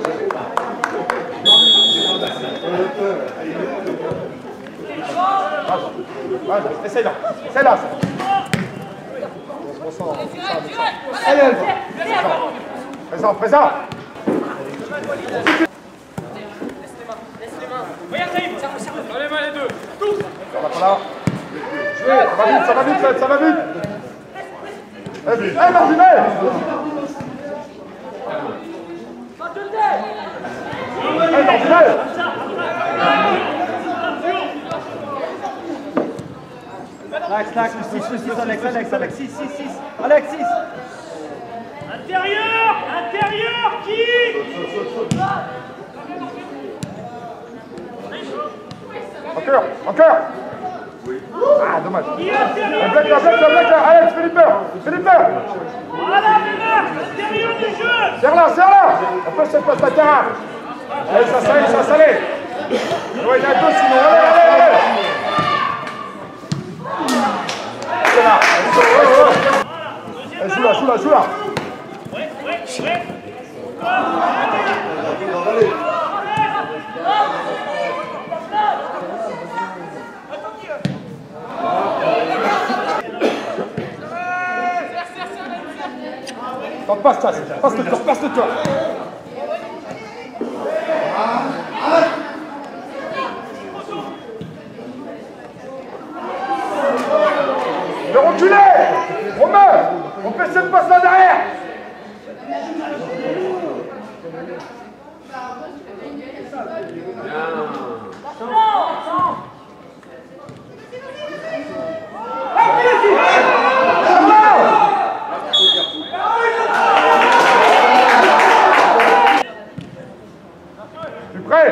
Vas-y, essaye là. C'est là. Allez, présent, présent. Regarde, dans les mains les deux. Tous. Voilà. Ça va vite, ça va vite. Allez, Martinez. Allez, Martinez. Alex, 6. Alex, 6. Intérieur, qui? Encore. Ah, dommage. Black là. Alex, Philippe. Voilà, Ménard, intérieur du jeu. Serre là. On peut se passer à terrain. Allez, ça s'allait. Ouais, il y a deux sinon. Allez. Joue là. Ouais. Passe le tour. De reculer. Romain, on fait cette passe là derrière. Tu prêt?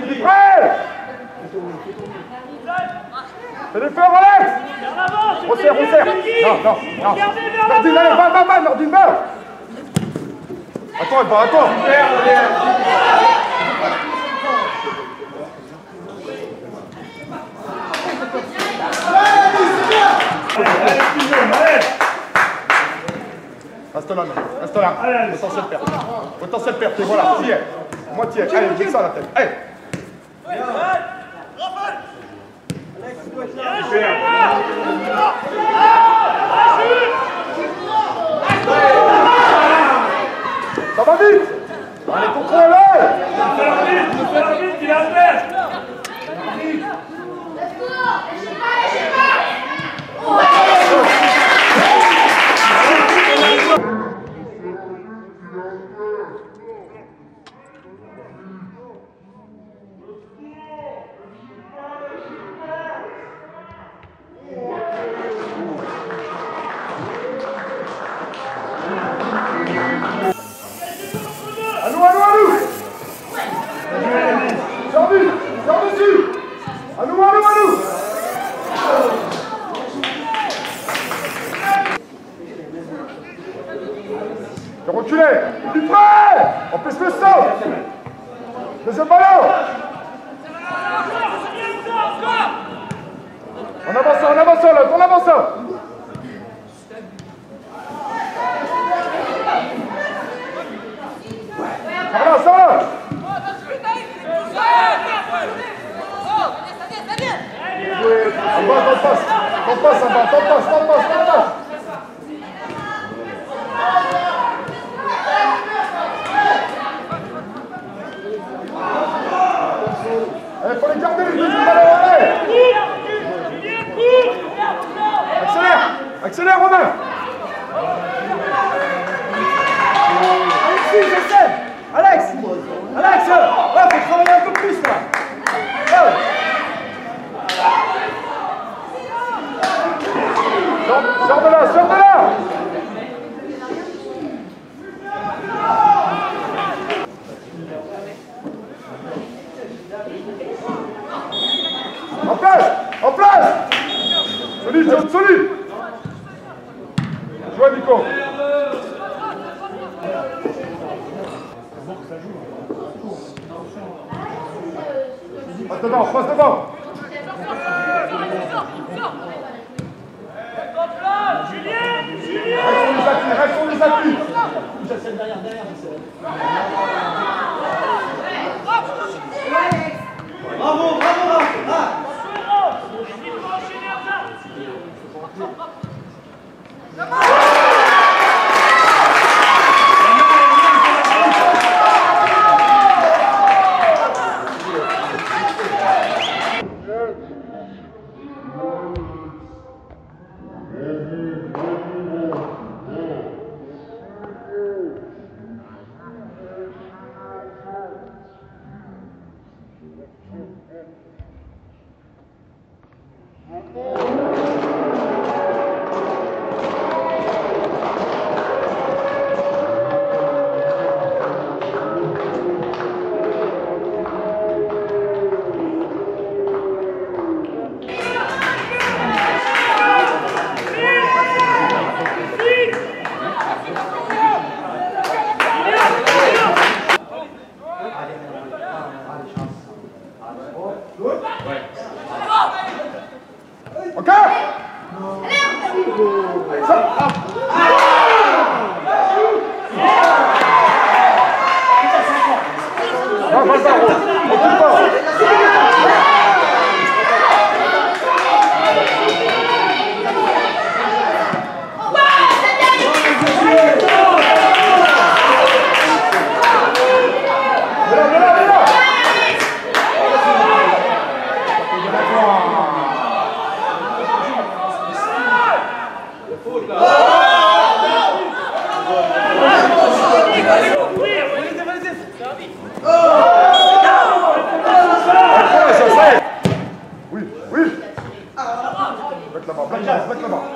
C'est le feu, Alex! Resserre! Non! Nordine, allez, va, Nordine, va! Attends! Reste là. Potentiel perte, voilà, t'y es. Moitié, allez, dis ça à la tête. Allez! Ça va vite! Allez, contrôle-le! Il a fait. Sors dessus! À nous! De reculer! Du prêt! On pèse le sol! Deuxième ballon! On avance là! Ça va! T'en passes. Il faut les garder les deuxièmes ballons, allez! Accélère, Romain! Alexis, j'essaie. Alex, ouais, faut travailler un peu plus là. Sors de là! En place! Solide! Joue, Nico! Passe devant! Reste sur les appuis! J'essaie derrière, j'essaie. Oui, oui. Bloque là-bas, bloque là-bas, bloque là-bas.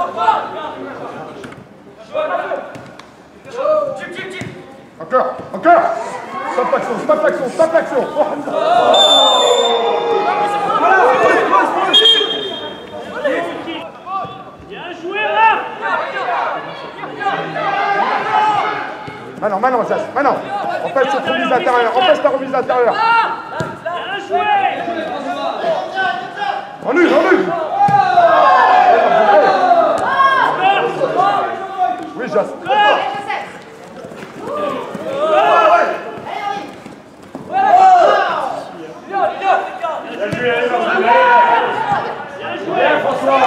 Encore, encore. Stop l'action, stop l'action, stop l'action. Bien joué là. Maintenant, Zaz, maintenant. Empêche cette remise intérieure, empêche ta remise intérieure. Bien joué. En une, en une. Oui, Jas. Bien joué, François.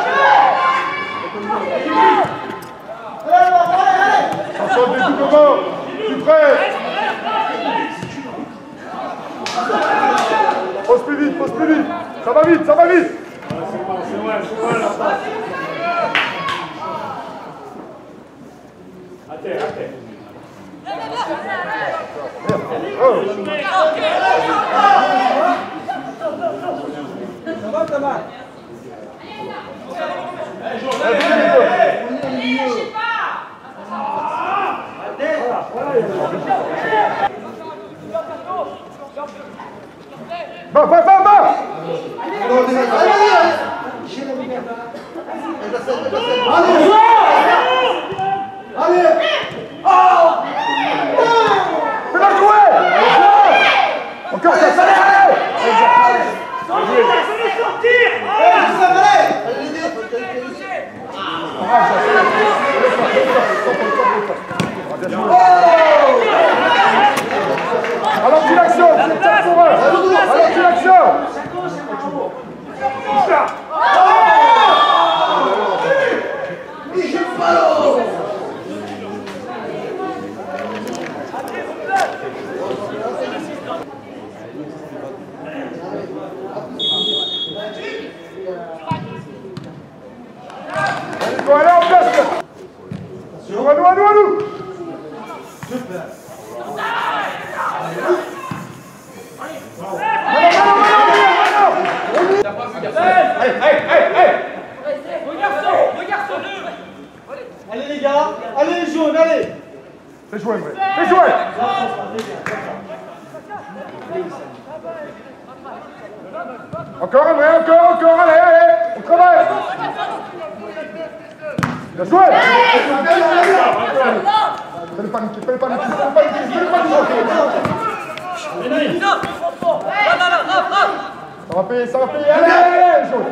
François, découpement. Tu es prêt? Pose plus vite, pose plus vite. Ça va vite, ça va vite. c'est vrai, là. À terre. Oh. Ça va. Va! Allez. Fais-la jouer! Encore, ça allez! Sortir. Ralentis l'action, c'est le temps pour eux! Ralentis l'action! Il faut aller en place! À nous! Allez les gars, allez les jaunes, allez. Fais jouer, Emre. Fais jouer! Encore, Emre, encore, allez! On travaille! Bien joué! Fais le paniquer, fais le paniquer! Ça va payer, allez! Jaune!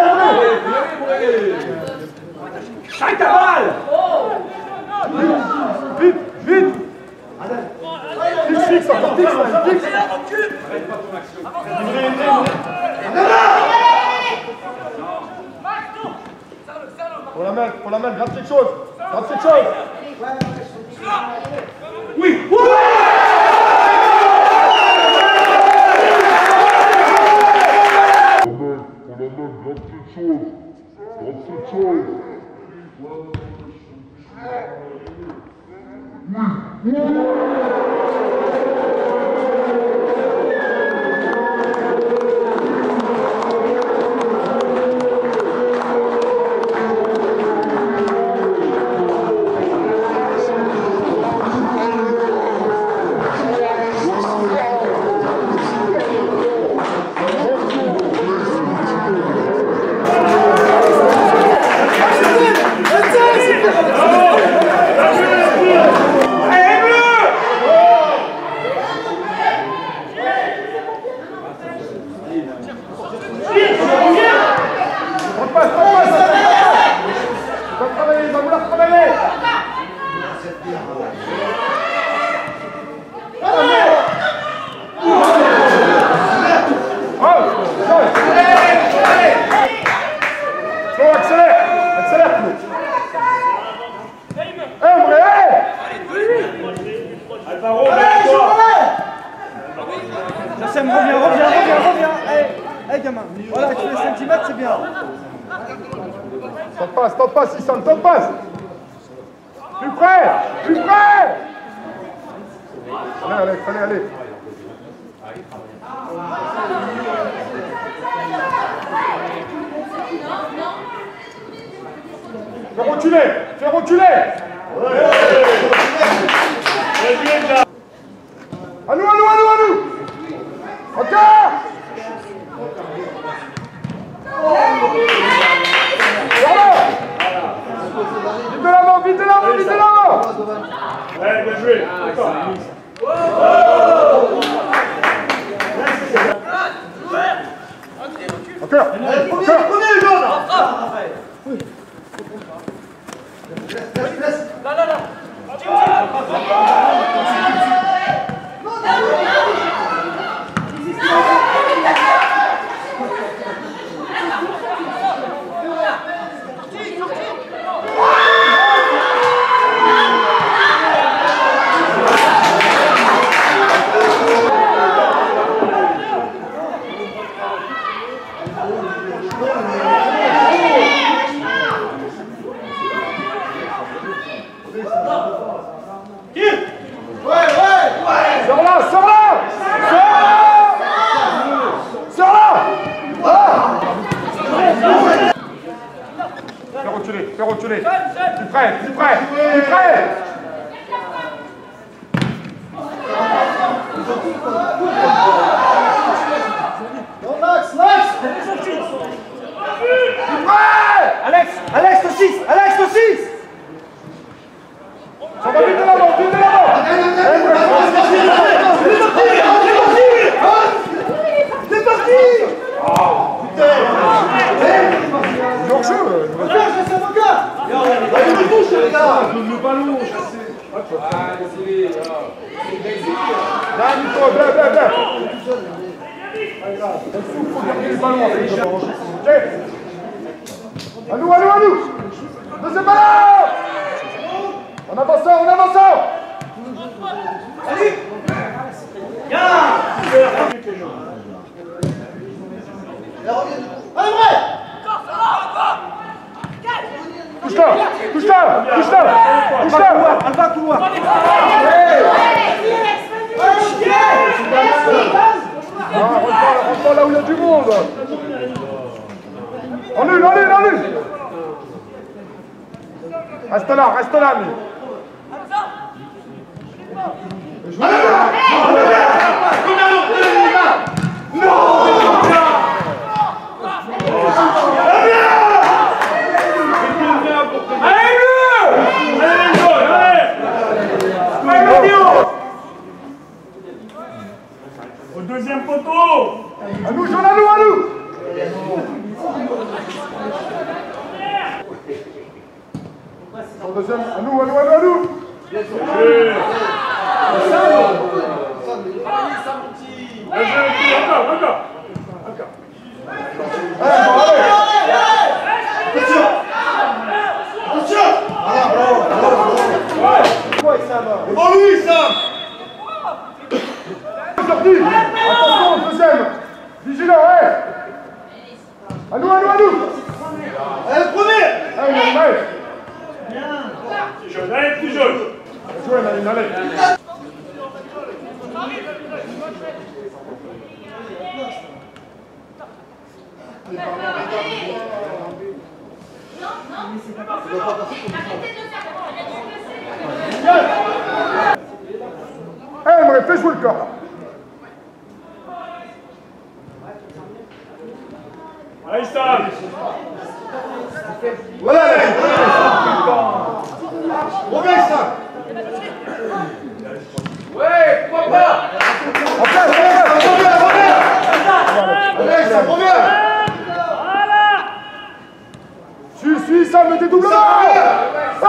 Chante ta balle. Vite! Fixe, encore fixe! Pour la main, gratte quelque chose! Oui. Reviens. Hey gamin, voilà, tu fais centimètres, c'est bien. Tente pas, Sisson, tente pas. Plus près. Allez, Alex. allez, allez. Fais reculer, fais reculer. À nous, à nous, à nous, à nous. Encore. Vite de l'avant, vite de l'avant, vite de l'avant. Ouais, bien joué. Encore. Prenez le jaune. Fais reculer. Plus près, plus près, plus près. Max, Max. Plus près. Alex, Alex le 6, Alex le 6. Ça va vite de l'avant, vite de l'avant. C'est parti. Hors-jeu. Le ballon, Là, Nico, viens, viens, viens. Il faut garder le ballon avec le ballon. Ok. À nous, à nous, à nous. Deuxième ballon. En avançant, en avançant. Allez. Allez, vrai. Touche-toi, touche-toi, touche-toi, touche-toi. Elle va couloir. Rentre là où il y a du monde. En nul, en nul, en nul. Reste là, mais. Au deuxième poteau. À nous, Jean, à nous, à nous. Au deuxième, à nous, à nous, à nous, à nous. Encore. Bon lui, Sam. Sorti. Attention, deuxième. Vigilant, ouais. À nous, à nous, à nous. Allez, le premier. Allez, allez. Petit jaune, allez, petit jaune. Jouez, allez, allez. Emre, fais jouer le corps. Allez, Sam. Voilà. Reviens, Sam. Ouais, pourquoi pas. En place, Allez, Sam, reviens. Voilà. Suis, ça, mets des doublements. Oh.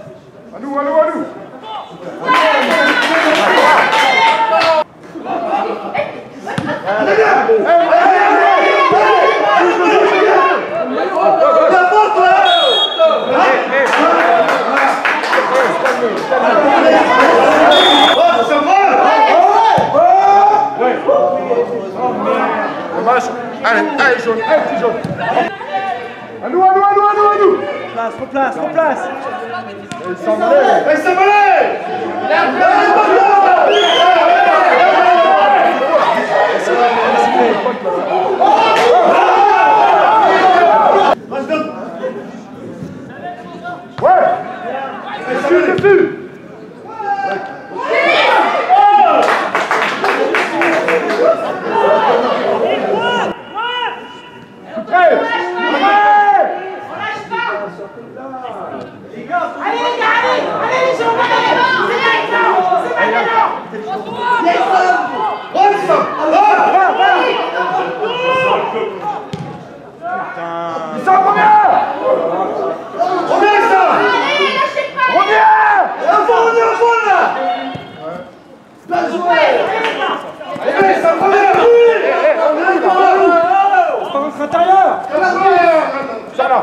À nous, à nous, à nous. Allez, jaune, allez, petit jaune. À nous, à nous, à nous, à nous, à nous. Replace, replace. Il s'en allait. Il s'en allait. Ouais. Dessus, dessus. Allez les gars, allez les gens, c'est maintenant. Il s'en revient. Reviens, ça. Allez, lâchez pas. Reviens. Bien joué. Allez, ça revient. C'est pas votre intérieur. Ça là.